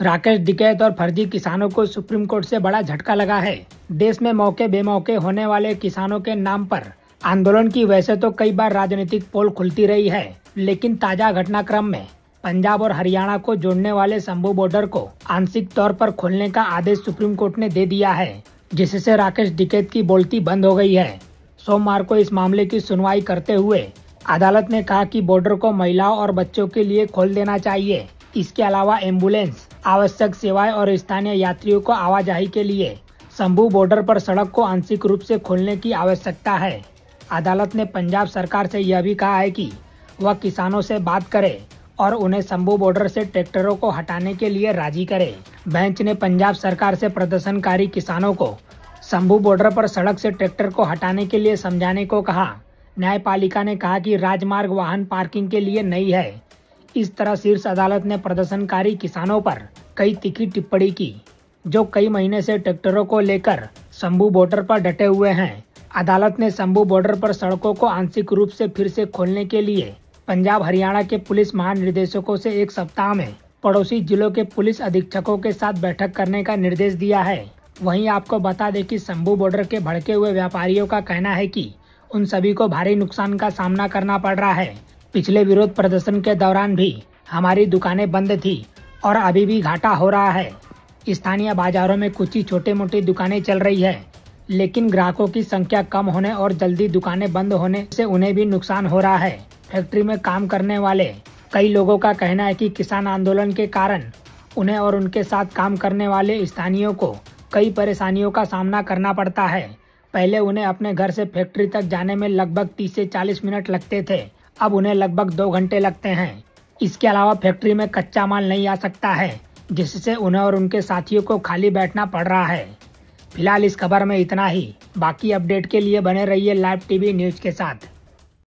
राकेश टिकैत और फर्जी किसानों को सुप्रीम कोर्ट से बड़ा झटका लगा है। देश में मौके बेमौके होने वाले किसानों के नाम पर आंदोलन की वैसे तो कई बार राजनीतिक पोल खुलती रही है, लेकिन ताजा घटनाक्रम में पंजाब और हरियाणा को जोड़ने वाले शंभू बॉर्डर को आंशिक तौर पर खोलने का आदेश सुप्रीम कोर्ट ने दे दिया है, जिससे राकेश टिकैत की बोलती बंद हो गई है। सोमवार को इस मामले की सुनवाई करते हुए अदालत ने कहा कि बॉर्डर को महिलाओं और बच्चों के लिए खोल देना चाहिए। इसके अलावा एम्बुलेंस, आवश्यक सेवाएं और स्थानीय यात्रियों को आवाजाही के लिए शंभू बॉर्डर पर सड़क को आंशिक रूप से खोलने की आवश्यकता है। अदालत ने पंजाब सरकार से यह भी कहा है कि वह किसानों से बात करे और उन्हें शंभू बॉर्डर से ट्रैक्टरों को हटाने के लिए राजी करे। बेंच ने पंजाब सरकार से प्रदर्शनकारी किसानों को शंभू बॉर्डर पर सड़क से ट्रैक्टर को हटाने के लिए समझाने को कहा। न्यायपालिका ने कहा कि राजमार्ग वाहन पार्किंग के लिए नहीं है। इस तरह शीर्ष अदालत ने प्रदर्शनकारी किसानों पर कई तीखी टिप्पणी की, जो कई महीने से ट्रैक्टरों को लेकर शंभू बॉर्डर पर डटे हुए हैं। अदालत ने शंभू बॉर्डर पर सड़कों को आंशिक रूप से फिर से खोलने के लिए पंजाब हरियाणा के पुलिस महानिदेशकों से एक सप्ताह में पड़ोसी जिलों के पुलिस अधीक्षकों के साथ बैठक करने का निर्देश दिया है। वहीं आपको बता दें कि शंभू बॉर्डर के भड़के हुए व्यापारियों का कहना है कि उन सभी को भारी नुकसान का सामना करना पड़ रहा है। पिछले विरोध प्रदर्शन के दौरान भी हमारी दुकानें बंद थी और अभी भी घाटा हो रहा है। स्थानीय बाजारों में कुछ ही छोटे मोटी दुकानें चल रही है, लेकिन ग्राहकों की संख्या कम होने और जल्दी दुकानें बंद होने से उन्हें भी नुकसान हो रहा है। फैक्ट्री में काम करने वाले कई लोगों का कहना है कि किसान आंदोलन के कारण उन्हें और उनके साथ काम करने वाले स्थानीयों को कई परेशानियों का सामना करना पड़ता है। पहले उन्हें अपने घर से फैक्ट्री तक जाने में लगभग 30 से 40 मिनट लगते थे, अब उन्हें लगभग 2 घंटे लगते हैं। इसके अलावा फैक्ट्री में कच्चा माल नहीं आ सकता है, जिससे उन्हें और उनके साथियों को खाली बैठना पड़ रहा है। फिलहाल इस खबर में इतना ही। बाकी अपडेट के लिए बने रहिए लाइव टीवी न्यूज के साथ।